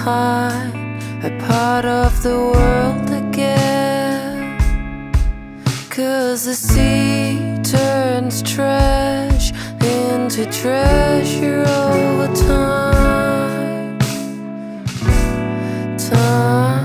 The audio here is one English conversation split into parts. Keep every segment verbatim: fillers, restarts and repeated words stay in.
behind, a part of the world again. 'Cause the sea turns trash into treasure over time. Time.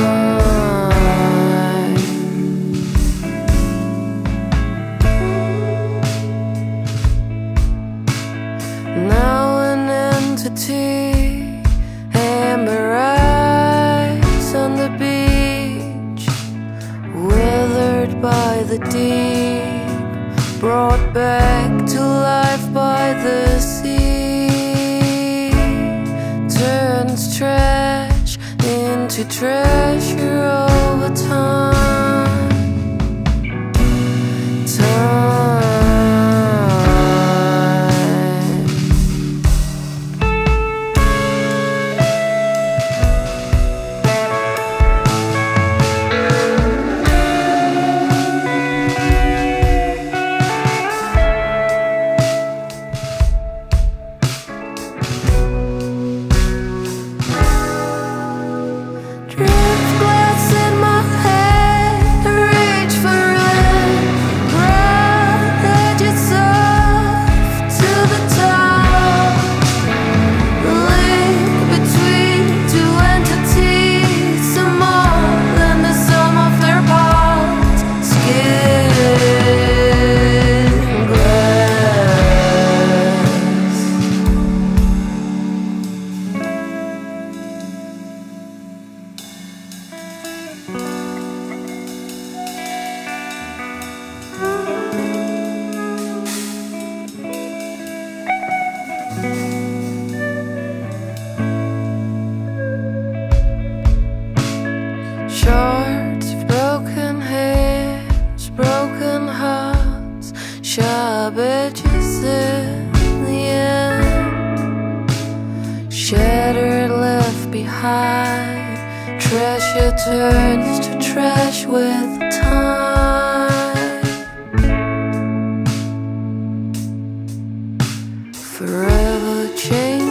Now an entity, amber eyes on the beach, withered by the deep, brought back to life by the sea. Turns trash into treasure over time. Time. Shards of broken hands, broken hearts, sharp edges in the end. Shattered, left behind, treasure turns to trash with time. Forever changed.